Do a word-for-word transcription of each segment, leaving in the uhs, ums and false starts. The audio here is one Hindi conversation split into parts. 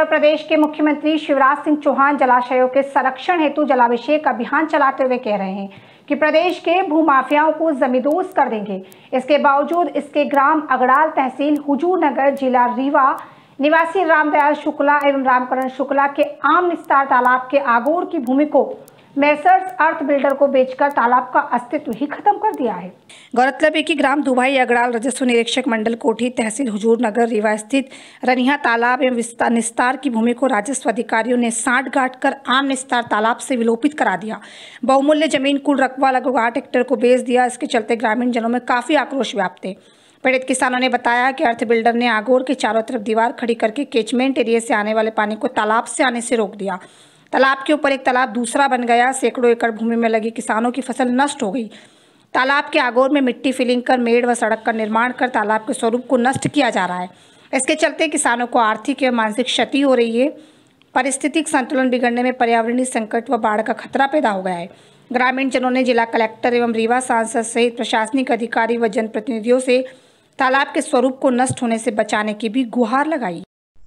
उत्तर प्रदेश के मुख्यमंत्री शिवराज सिंह चौहान जलाशयों के संरक्षण हेतु जलाभिषेक अभियान चलाते हुए कह रहे हैं कि प्रदेश के भूमाफियाओं को जमींदोज कर देंगे। इसके बावजूद इसके ग्राम अगड़ाल, तहसील हुजूर नगर, जिला रीवा निवासी रामदयाल शुक्ला एवं रामकरण शुक्ला के आम निस्तार तालाब के आगोर की भूमि को मेसर्स अर्थ बिल्डर को बेचकर तालाब का अस्तित्व ही खत्म कर दिया है। गौरतलब है कि ग्राम दुभाई अगड़ाल राजस्व निरीक्षक मंडल कोठी, तहसील हुजूर नगर, रीवा स्थित रनिहा तालाब एवं निस्तार की भूमि को राजस्व अधिकारियों ने साठ गांठ कर आम निस्तार तालाब से विलोपित करा दिया। बहुमूल्य जमीन कुल रकबा लगभग आठ हेक्टेयर को बेच दिया। इसके चलते ग्रामीण जनों में काफी आक्रोश व्याप्त है। पीड़ित किसानों ने बताया कि अर्थ बिल्डर ने आगोर के चारों तरफ दीवार खड़ी करके कैचमेंट एरिया से आने वाले पानी को तालाब से आने से रोक दिया। तालाब के ऊपर एक तालाब दूसरा बन गया। सैकड़ों एकड़ भूमि में लगी किसानों की फसल नष्ट हो गई। तालाब के आगोर में मिट्टी फिलिंग कर मेड़ व सड़क का निर्माण कर तालाब के स्वरूप को नष्ट किया जा रहा है। इसके चलते किसानों को आर्थिक एवं मानसिक क्षति हो रही है। पारिस्थितिक संतुलन बिगड़ने में पर्यावरणीय संकट व बाढ़ का खतरा पैदा हो गया है। ग्रामीण जनों ने जिला कलेक्टर एवं रीवा सांसद सहित प्रशासनिक अधिकारी व जनप्रतिनिधियों से तालाब के स्वरूप को नष्ट होने से बचाने की भी गुहार लगाई।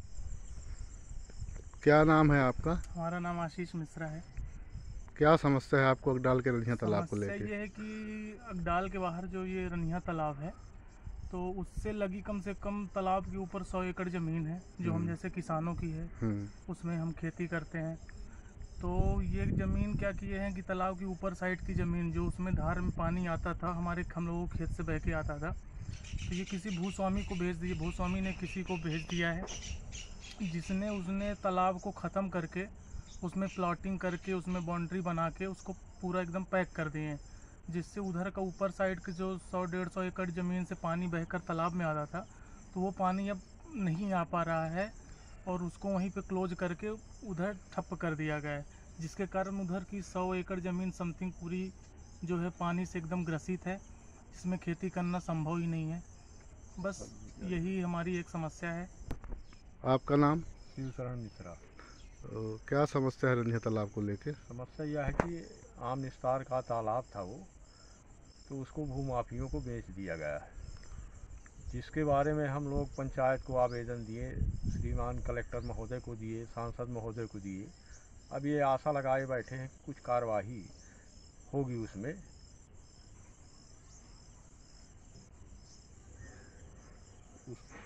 क्या नाम है आपका? हमारा नाम आशीष मिश्रा है। क्या समस्या है आपको अगडाल के रनिहा तालाब को लेकर? ये है कि अगडाल के बाहर जो ये रनिहा तालाब है, तो उससे लगी कम से कम तालाब के ऊपर सौ एकड़ ज़मीन है जो हम जैसे किसानों की है। उसमें हम खेती करते हैं। तो ये ज़मीन क्या किए हैं कि तालाब के ऊपर साइड की ज़मीन जो उसमें धार में पानी आता था, हमारे हम लोगों के खेत से बह के आता था, तो ये किसी भूस्वामी को भेज दिए। भूस्वामी ने किसी को भेज दिया है, जिसने उसने तालाब को ख़त्म करके उसमें प्लॉटिंग करके उसमें बाउंड्री बना के उसको पूरा एकदम पैक कर दिए हैं, जिससे उधर का ऊपर साइड के जो सौ डेढ़ सौ एकड़ ज़मीन से पानी बहकर तालाब में आता था, तो वो पानी अब नहीं आ पा रहा है और उसको वहीं पे क्लोज करके उधर ठप कर दिया गया है, जिसके कारण उधर की सौ एकड़ ज़मीन समथिंग पूरी जो है पानी से एकदम ग्रसित है, जिसमें खेती करना संभव ही नहीं है। बस यही हमारी एक समस्या है। आपका नाम? शिवशरण मिश्रा। तो क्या समस्या है रनिहा तालाब को लेके? समस्या यह है कि आम निस्तार का तालाब था वो, तो उसको भूमाफियों को बेच दिया गया है, जिसके बारे में हम लोग पंचायत को आवेदन दिए, श्रीमान कलेक्टर महोदय को दिए, सांसद महोदय को दिए। अब ये आशा लगाए बैठे हैं कुछ कार्यवाही होगी उसमें। उस